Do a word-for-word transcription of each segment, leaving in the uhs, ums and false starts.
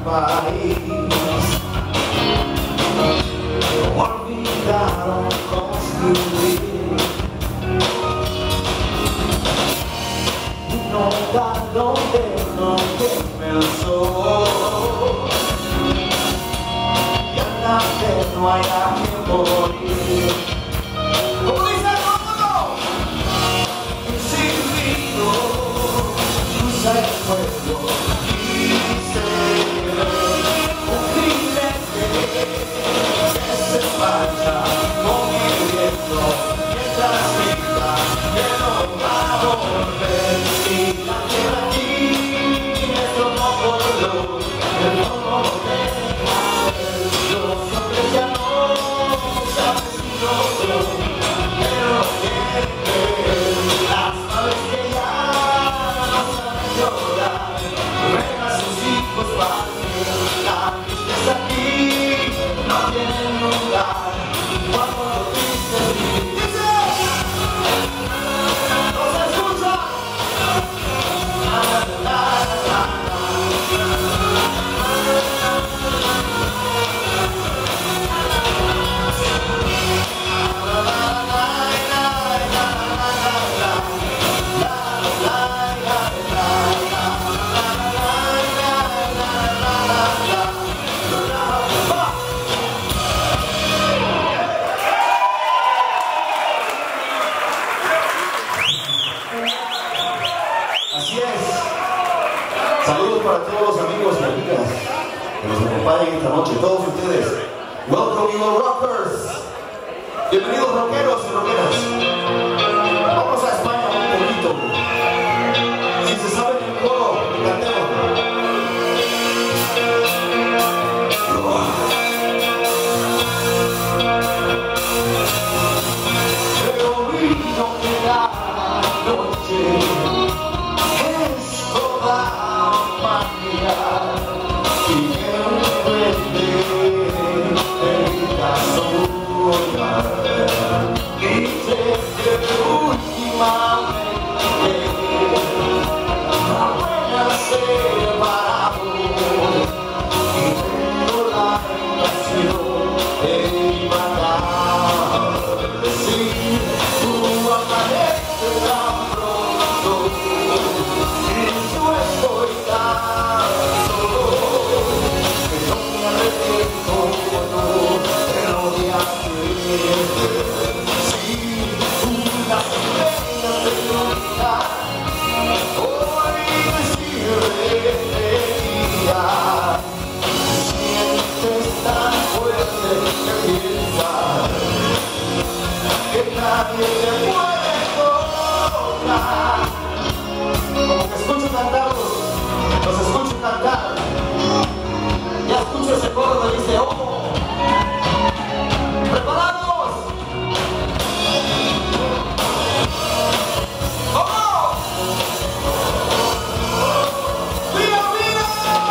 país. Olvidaron construir un hogar donde no queme el sol y al nacer no haya que morir. Como dice el mundo, un silbido cruza el pueblo y se ve un jinete que se marcha moviendo mientras grita que no va a volver. Y la tierra aquí es como color, el mundo deja ver. Los hombres ya no saben su rostro, pero quieren ver. Las madres que ya no saben llorar, ven a sus hijos partir. La tristeza aquí no tiene lugar cuando lo triste dice. ¿No se escucha? La, la, la, la, así es. Saludos para todos los amigos y amigas que nos acompañan esta noche, todos ustedes. Welcome you rockers. Bienvenidos rockeros y rockeras. Vamos a España un poquito. Si se sabe el coro, cantemos. Pero vino que la noche es toda magia y que un duende en la sombra y sé que últimamente la buena se paró y tengo la tentación de matar. Si tú apareces tan pronto y yo estoy tan solo que no me arrepiento de lo de ayer. Si tú las estrellas de iluminar hoy decirle día, sientes tan fuerte que piensas que nadie te puede tocar. Como que escucho cantarlos, los escucho cantar. Ya escucho ese coro que dice, oh, ¿preparados? ¡Oh! ¡Viva, viva!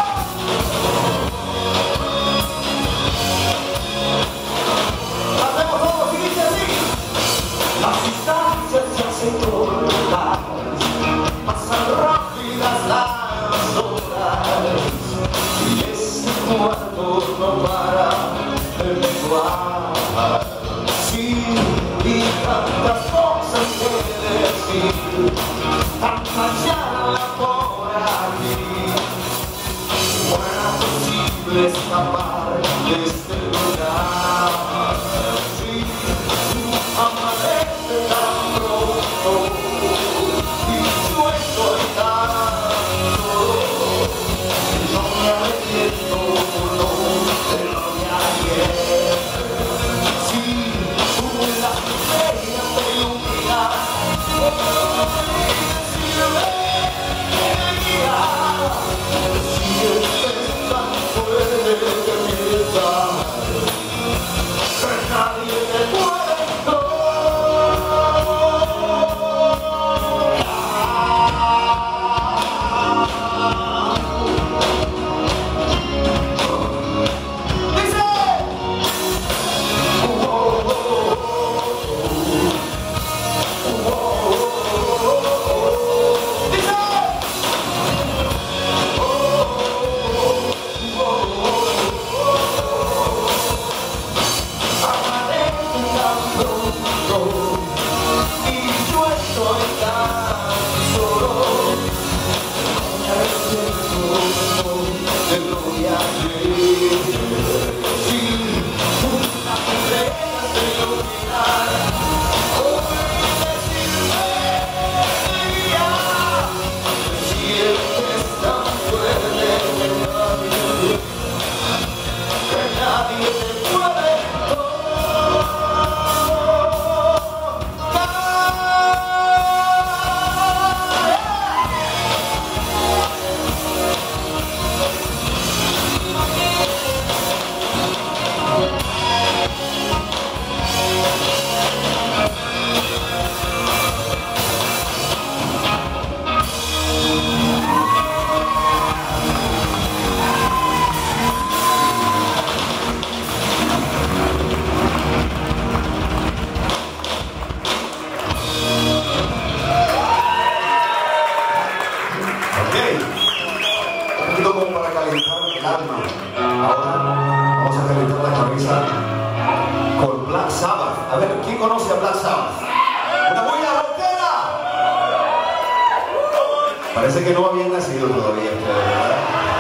Hacemos todos y dice así. Las distancias se hacen cortas, pasan rápidas las horas y ese cuarto no para de menguar. Sí, y tantas cosas que decir, tantas ya por aquí. Fuera posible escapar de este lugar. Sí, tú amaneces tan pronto y yo estoy tan solo que no me arrepiento no, de lo de ayer. Si tú las estrellas te iluminas hoy decirle que guía, si estés tan fuerte que Black Sabbath. Una buena rockera. Parece que no habían nacido todavía ustedes, ¿verdad?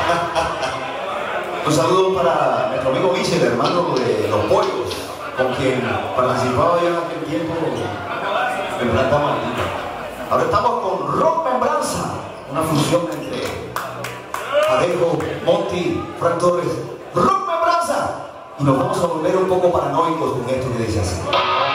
Un saludo para nuestro amigo Michel, hermano de Los Pollos, con quien participaba yo en aquel tiempo en Planta Maldita. Ahora estamos con Rock Membranza, una fusión entre Alejo, Monty, Frank Torres, Rock Membranza, y nos vamos a volver un poco paranoicos con esto que dice así.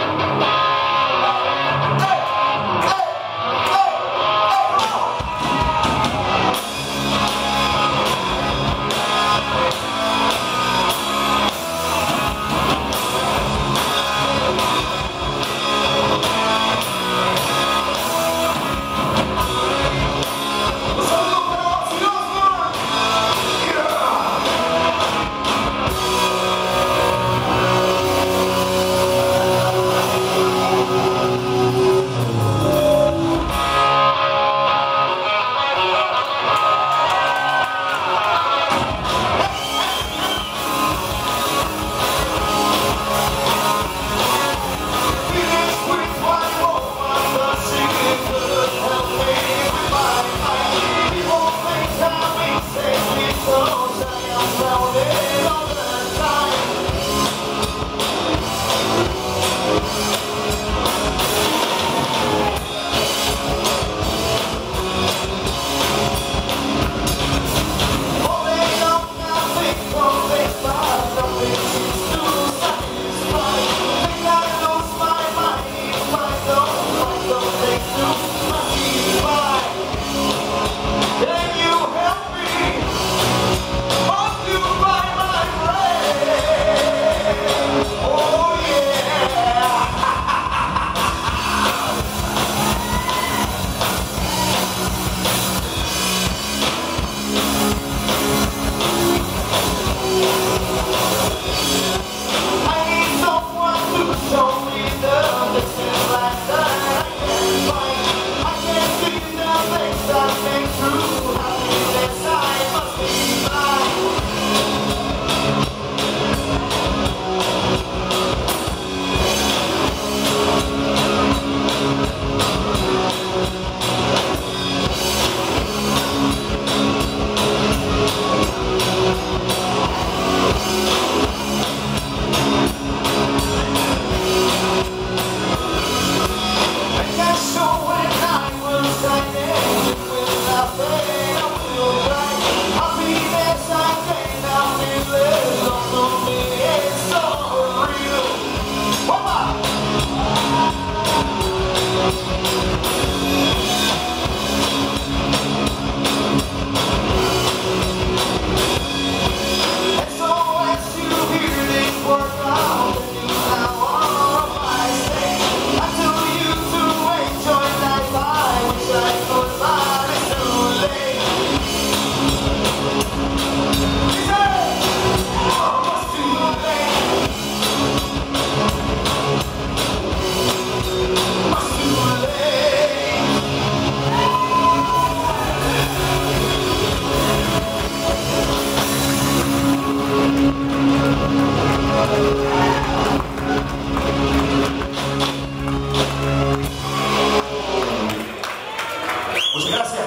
Muchas gracias.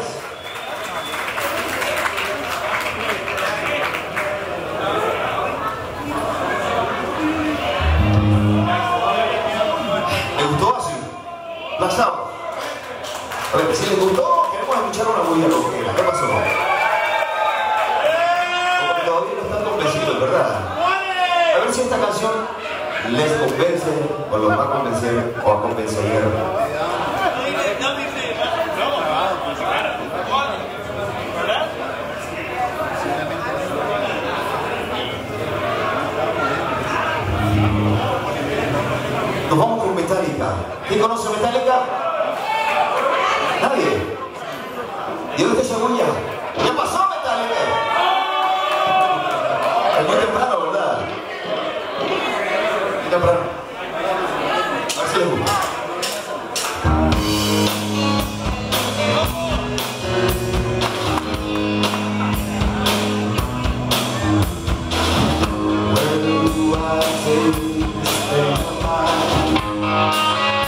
¿Les gustó así? Black Sabbath. A ver, si les gustó, queremos escuchar una bulla rockera. ¿Qué pasó? Como que todavía no están convencidos, ¿verdad? A ver si esta canción les convence o los va a convencer o a convencer. Nos vamos con Metallica. ¿Quién conoce Metallica? Nadie. ¿Y dónde se según ya? ¿Qué pasó Metallica? Es muy temprano, ¿verdad? Muy temprano. A ver si les gusta. Where do I take this thing of mine?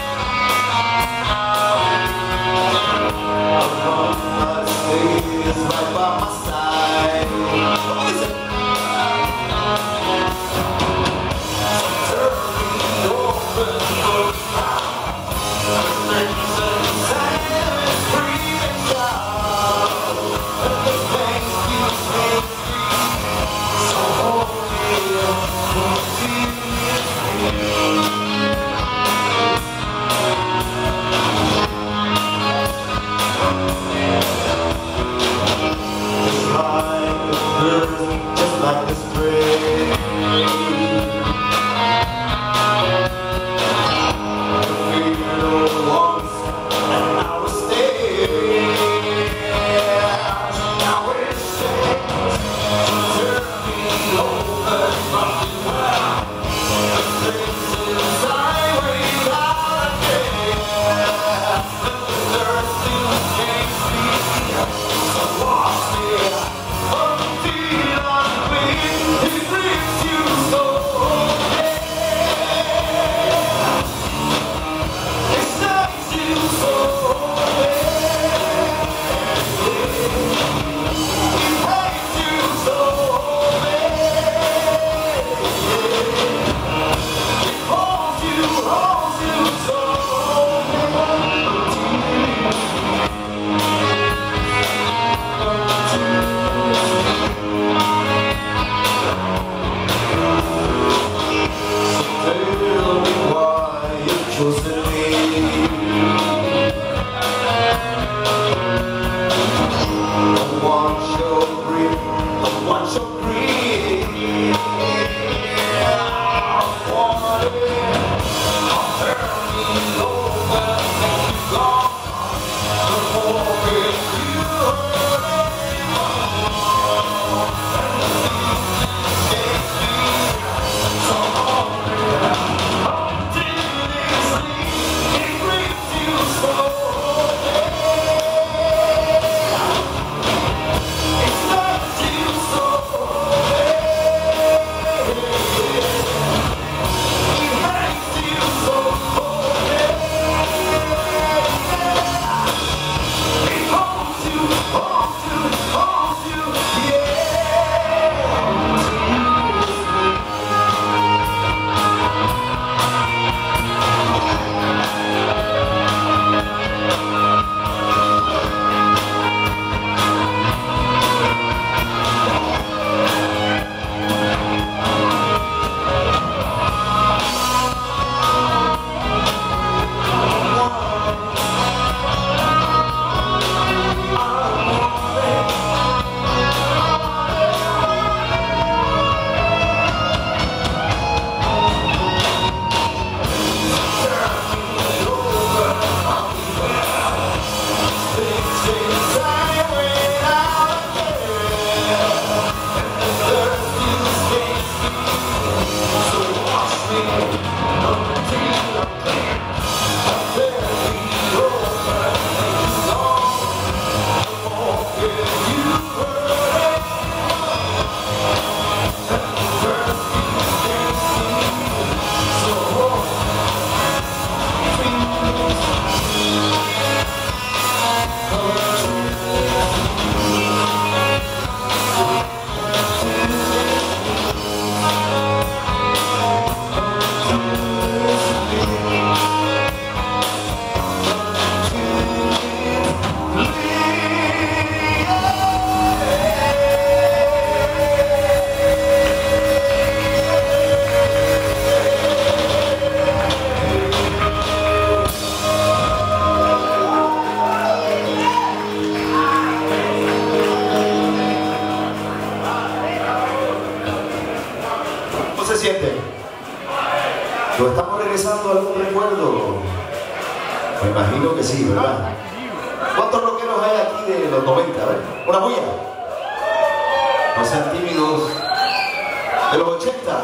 Me imagino que sí, ¿verdad? ¿Cuántos rockeros hay aquí de los noventa? A ver, una bulla. No sean tímidos. De los ochenta.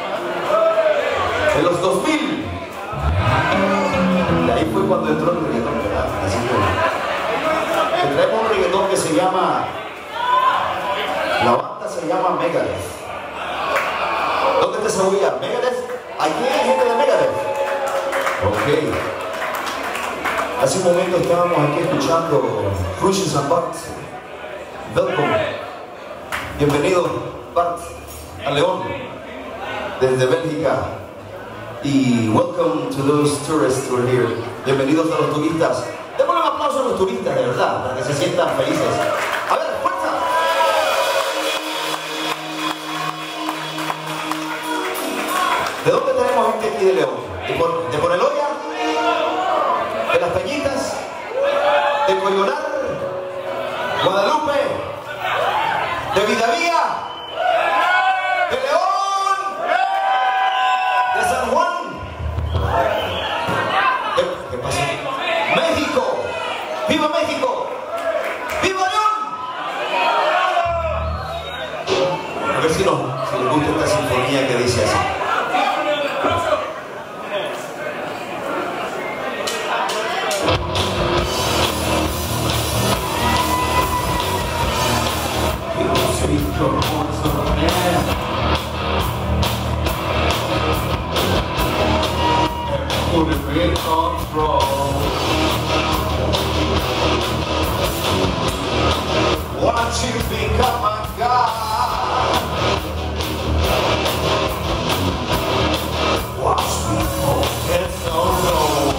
De los dos mil. Y ahí fue cuando entró el reggaetón, ¿verdad? Así que te traemos un reggaetón que se llama... La banda se llama Megadeth. ¿Dónde está esa bulla? ¿Megadeth? ¿Aquí hay gente de Megadeth? Ok. Hace un momento estábamos aquí escuchando Crushes and Bart. Welcome. Bienvenido, Bart, a León, desde Bélgica. Y welcome to those tourists who are here. Bienvenidos a los turistas. Démosle un aplauso a los turistas, de verdad, para que se sientan felices. A ver, fuerza. ¿De dónde tenemos gente aquí de León? ¿De, por, de Moreloya? ¿De Las Peñitas? ¿De Coyonar? ¿Guadalupe? ¿De Vidavía? ¿De León? ¿De San Juan? ¿Qué, qué pasa? ¡México! ¡Viva México! ¡Viva León! A ver si, no, si les gusta esta sinfonía que dice así. Put it in control. Watch you become my God. Watch me forget no road.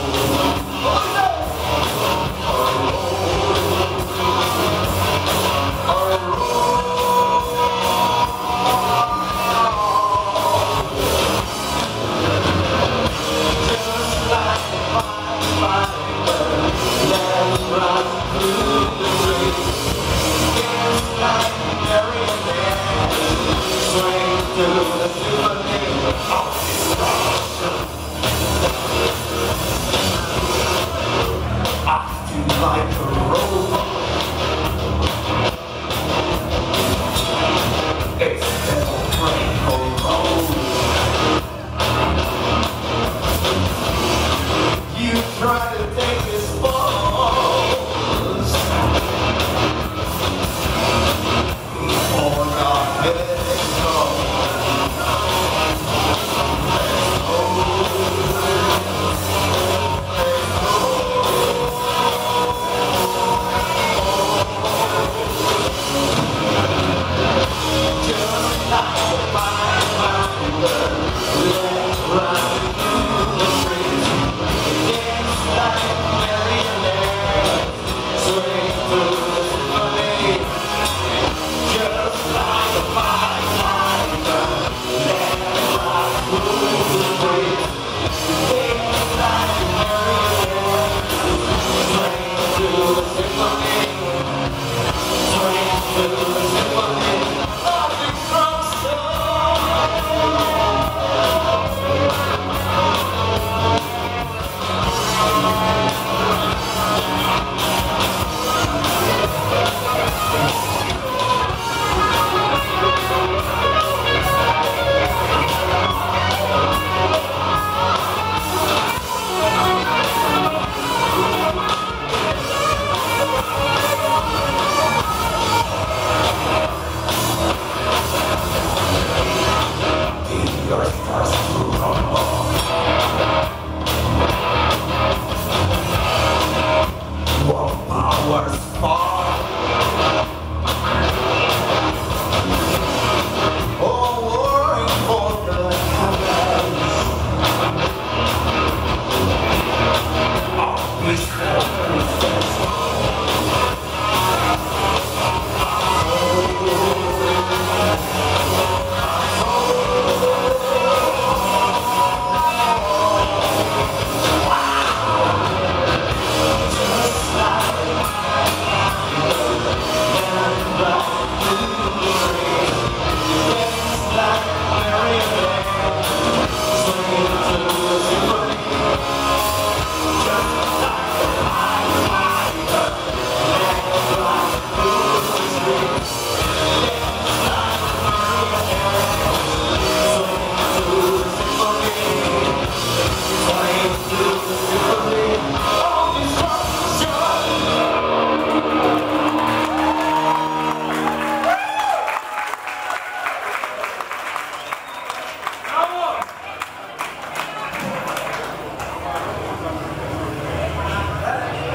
Let's ride through the streets, dance like Mary and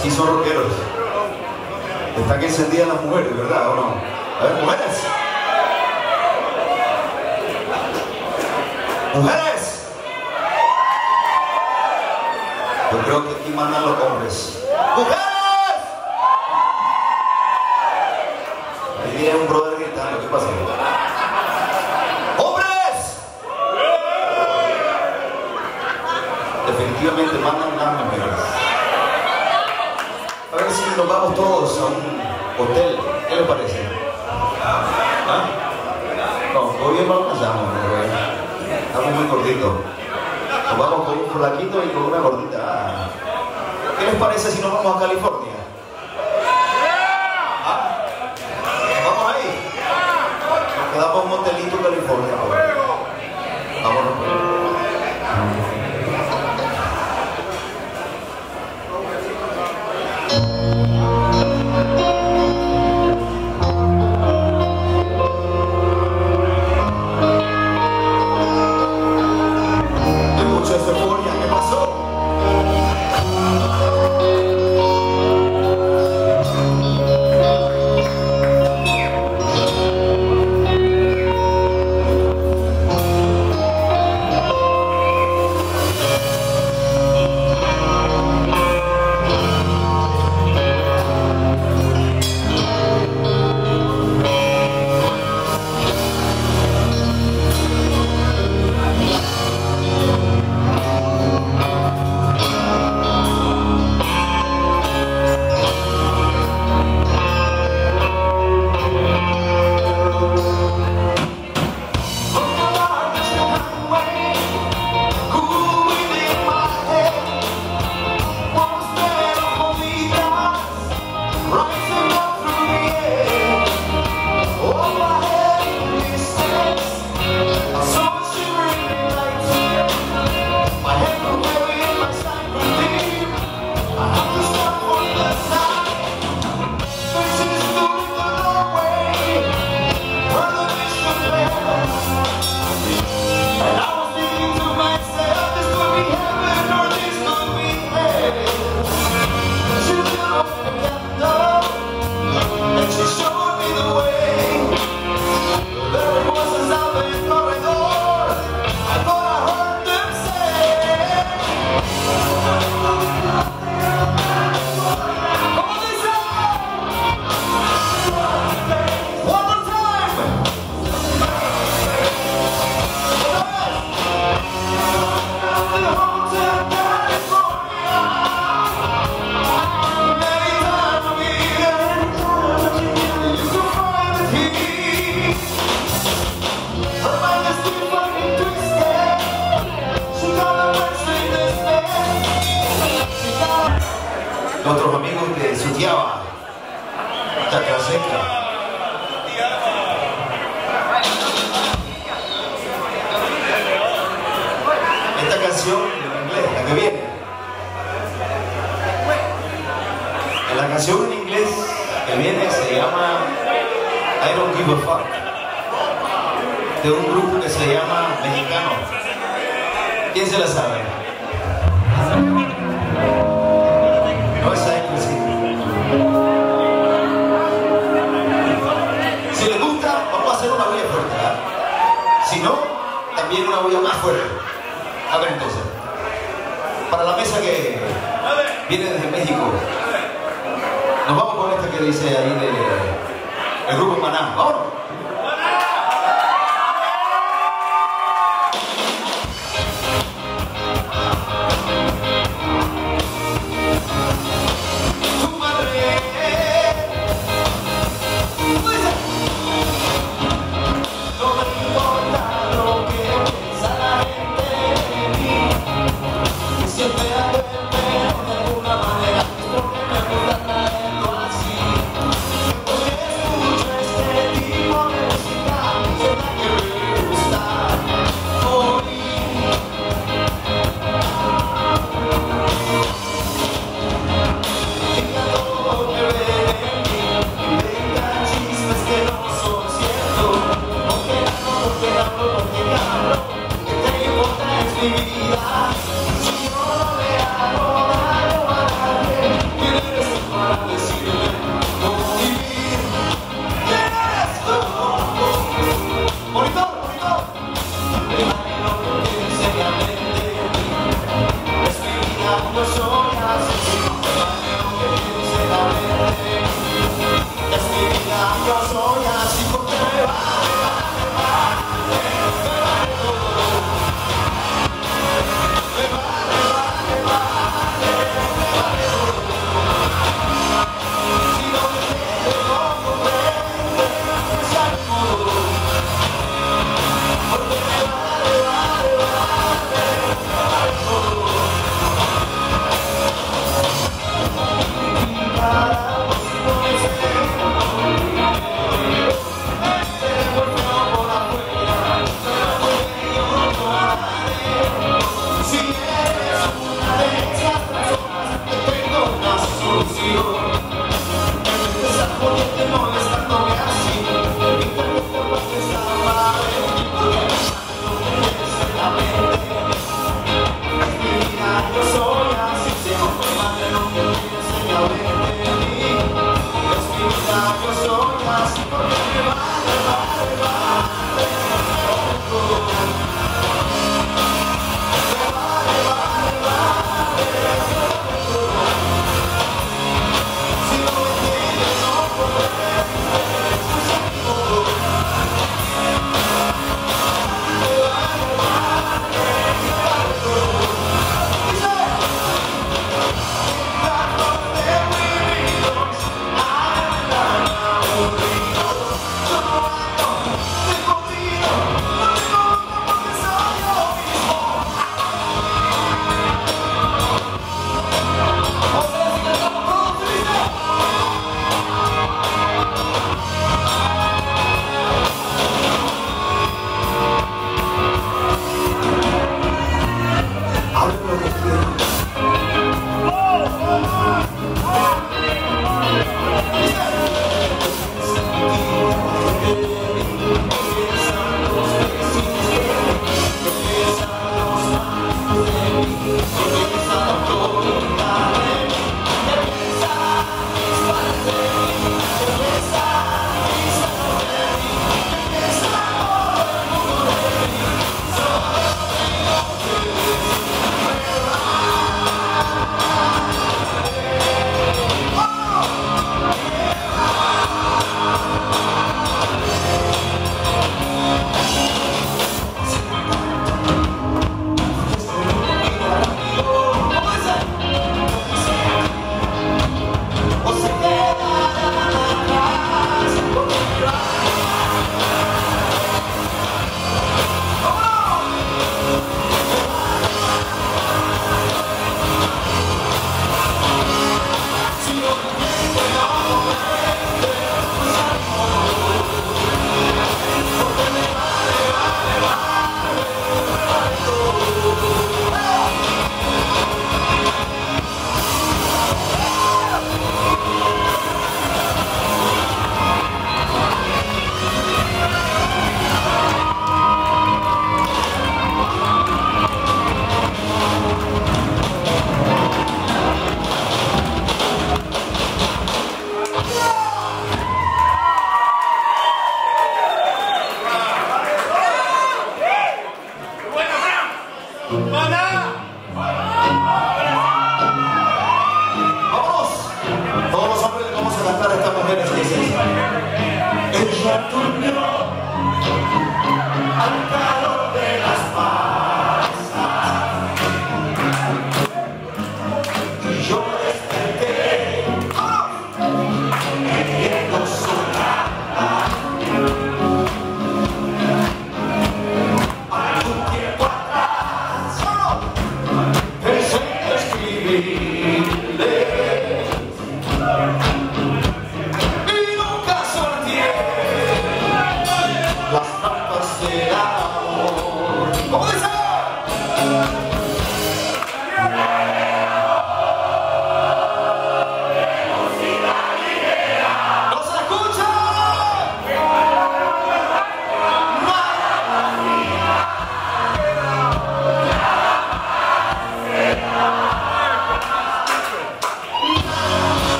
Sí son rockeros. Están encendidas las mujeres, ¿verdad o no? A ver, mujeres. ¡Mujeres! Yo creo que aquí mandan los hombres. ¡Mujeres! Ahí viene un brother gritando. ¿Qué pasa? ¡Hombres! Definitivamente mandan las mujeres. A ver si nos vamos todos a un hotel. ¿Qué les parece? ¿Ah? No, todavía no alcanzamos. Estamos muy cortitos. Nos vamos con un flaquito y con una gordita. ¿Qué les parece si nos vamos a California? ¿Ah? ¿Vamos ahí? Nos quedamos en un hotelito en California. Vámonos. Nuestros amigos de Sutiaba, Chacaseca. Esta canción en inglés, la que viene. En la canción en inglés que viene se llama I Don't Give a Fuck, de un grupo que se llama Mexicano. ¿Quién se la sabe? No, esa es pues, sí. Si les gusta, vamos a hacer una bulla fuerte, ¿verdad? Si no, también una bulla más fuerte. A ver entonces, para la mesa que viene desde México, nos vamos con esta que dice ahí de el grupo Maná. ¡Vámonos! Porque escucho este tipo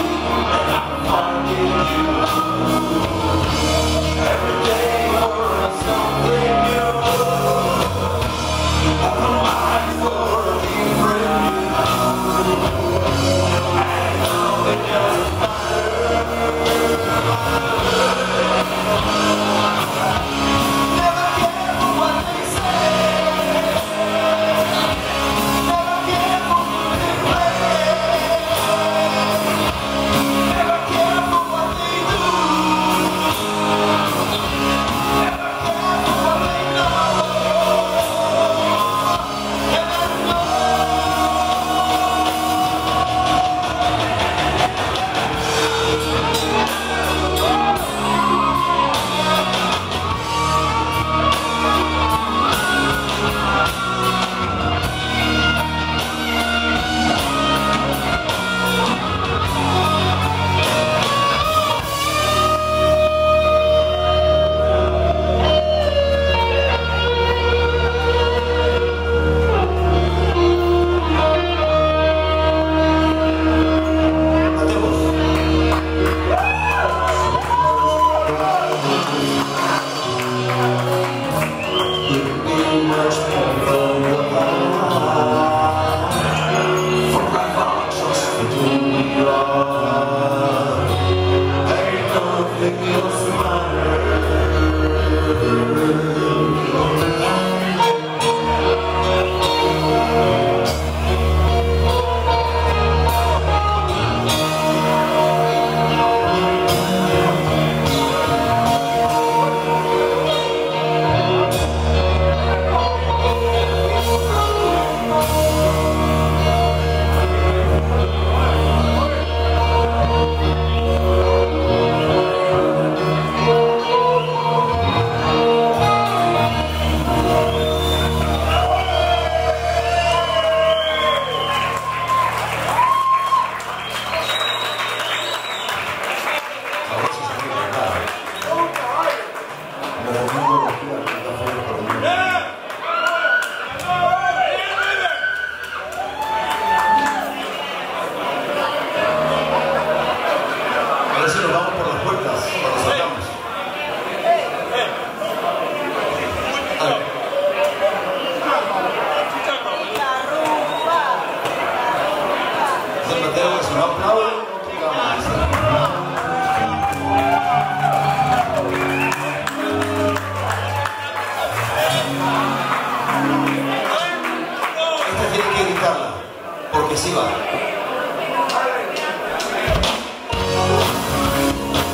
Porque sí va.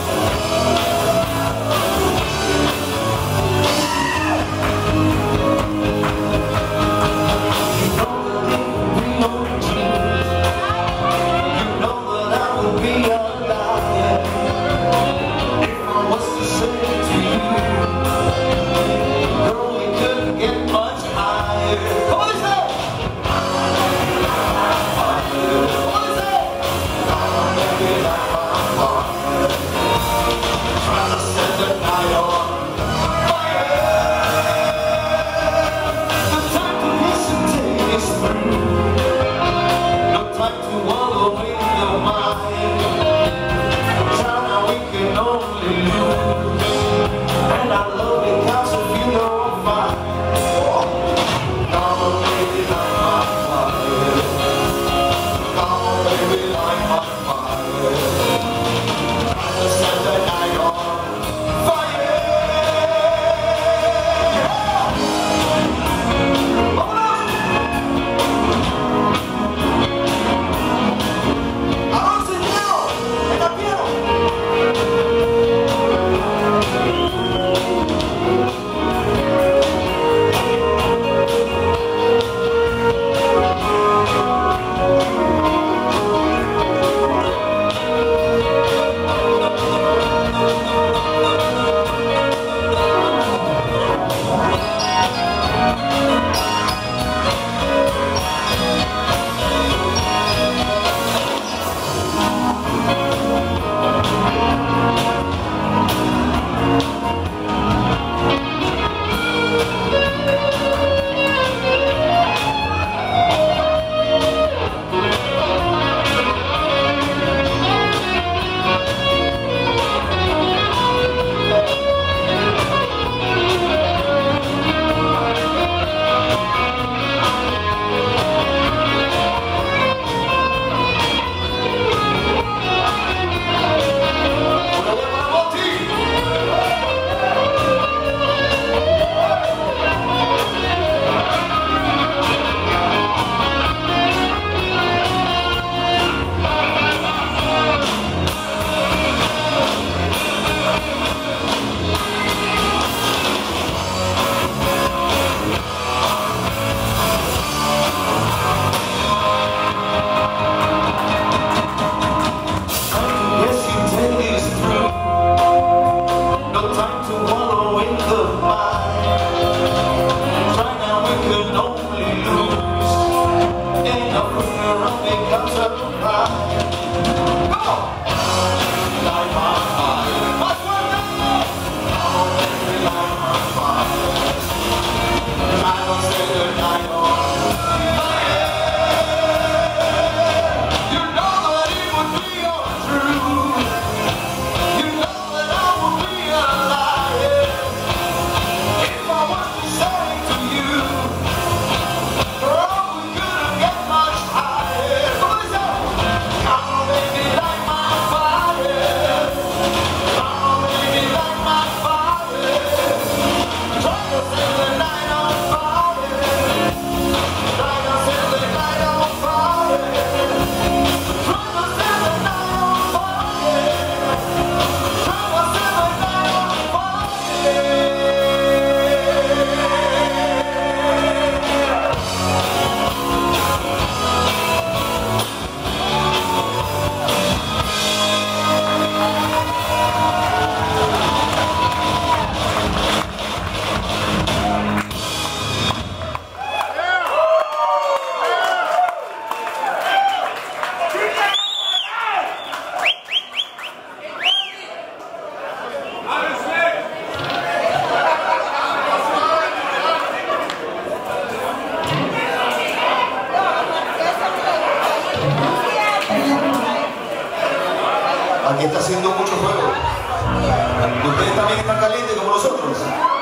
Aquí está haciendo mucho fuego. ¿Y ustedes también están calientes como nosotros?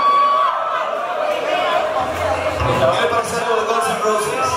¿Qué les parece algo de Guns N' Roses?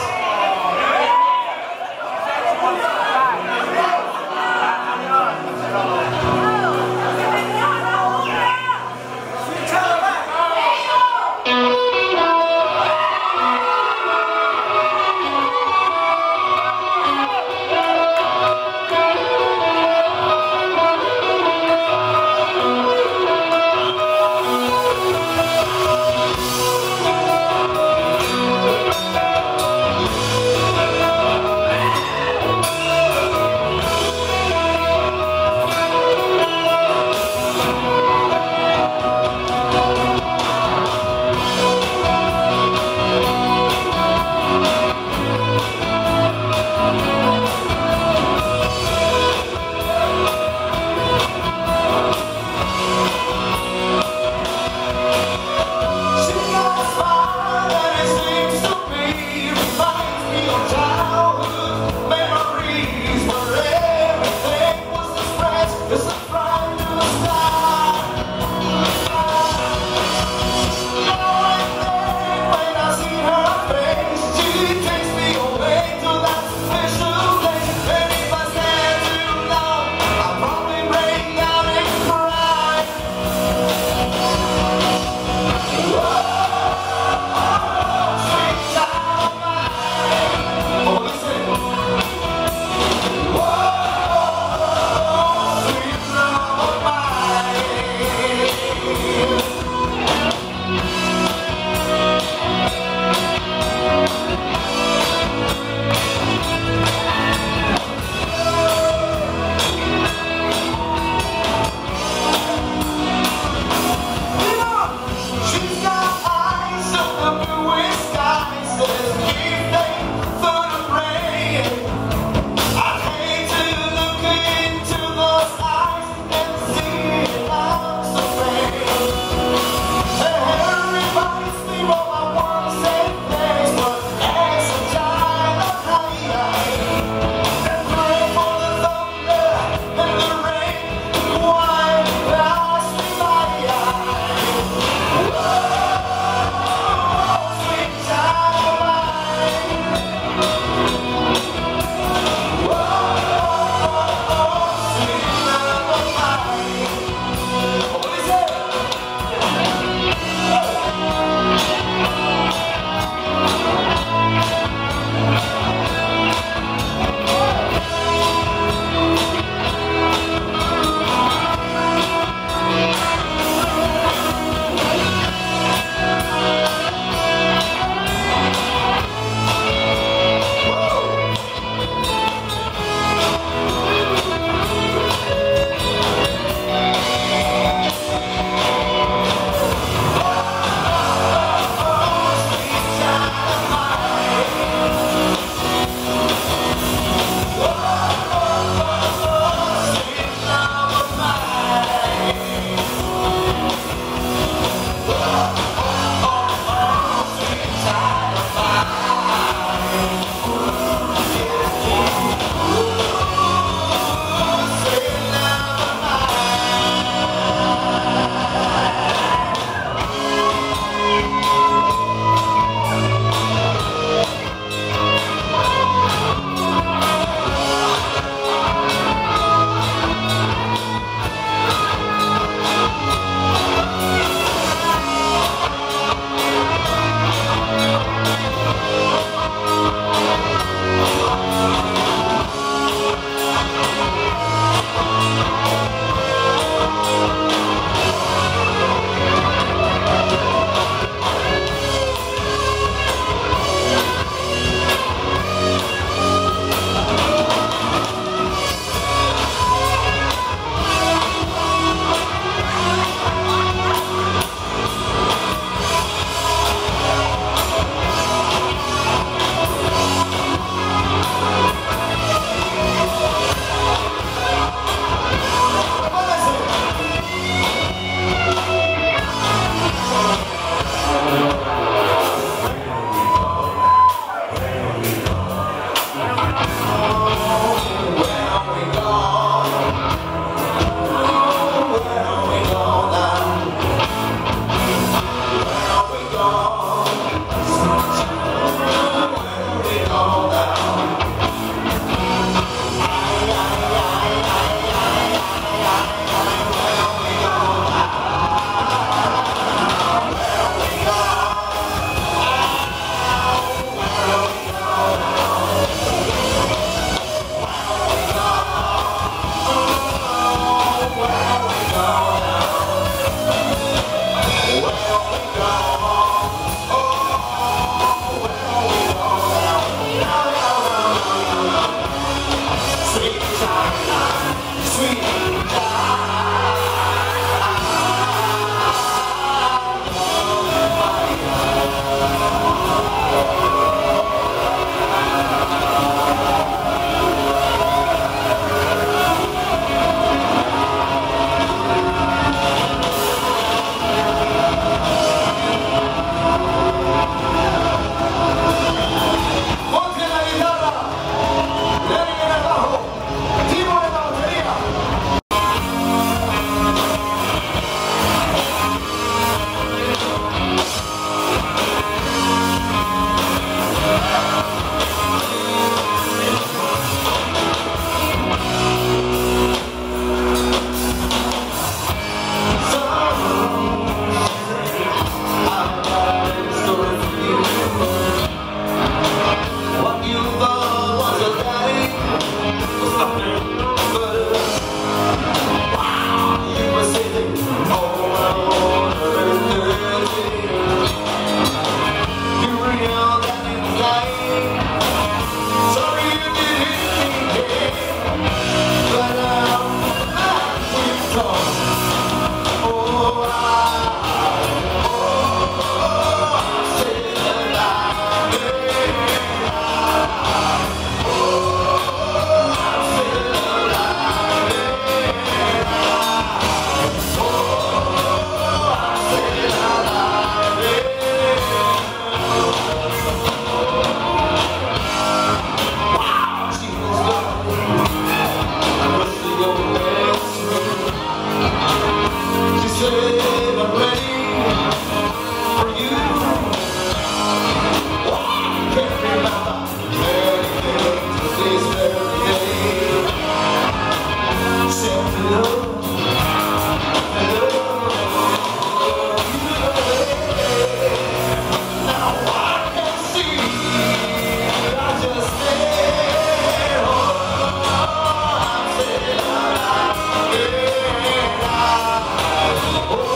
said I'm ready for you. Oh, I can't remember anything to this very day. Except to love, love you. Now I can see, I just stare on. I'm saying I like it. Oh,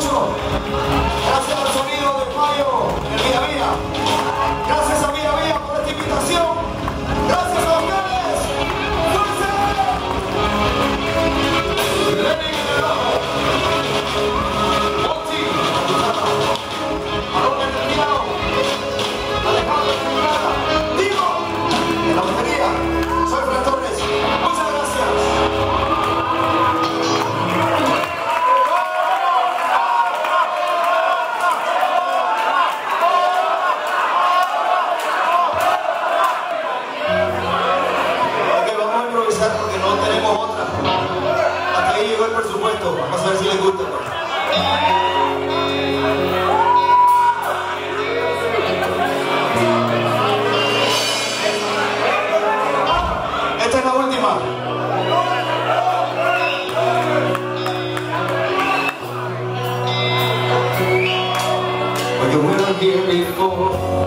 mucho. Gracias al sonido de Mayo, el Vía Vía. Gracias a Vía Vía por esta invitación. Gracias a ustedes. ¡Fuerza! Lenny en el bajo. Monty. Marón en el piano. Alejandro en la guitarra. Diego en la batería. Soy Fran Torres. Muchas gracias. Porque no tenemos otra. Hasta ahí llegó el presupuesto. Vamos a ver si les gusta. Esta es la última. When you were here before.